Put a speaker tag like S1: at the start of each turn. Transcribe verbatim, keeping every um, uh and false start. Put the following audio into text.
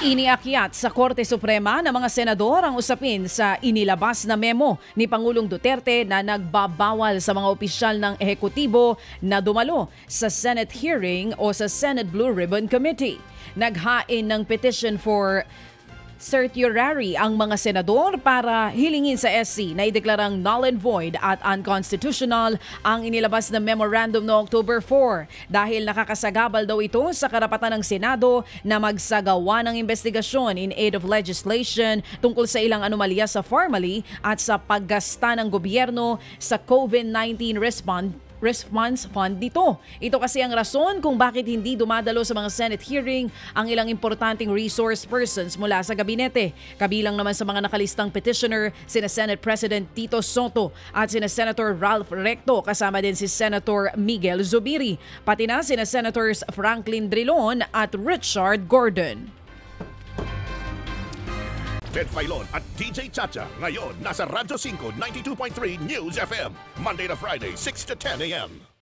S1: Iniakyat sa Korte Suprema ng mga senador ang usapin sa inilabas na memo ni Pangulong Duterte na nagbabawal sa mga opisyal ng ehekutibo na dumalo sa Senate hearing o sa Senate Blue Ribbon Committee. Naghain ng petition for certiorari ang mga senador para hilingin sa S C na ideklarang null and void at unconstitutional ang inilabas na memorandum no October four dahil nakakasagabal daw ito sa karapatan ng Senado na magsagawa ng investigasyon in aid of legislation tungkol sa ilang anomalya sa formally at sa paggasta ng gobyerno sa COVID nineteen response Response Fund dito. Ito kasi ang rason kung bakit hindi dumadalo sa mga Senate hearing ang ilang importanteng resource persons mula sa gabinete. Kabilang naman sa mga nakalistang petitioner, sina Senate President Tito Soto at sina Senator Ralph Recto, kasama din si Senator Miguel Zubiri, pati na sina Senators Franklin Drilon at Richard Gordon.
S2: Ted Filon at D J Chacha ngayon nasa Radyo five ninety-two point three News F M Monday to Friday six to ten a m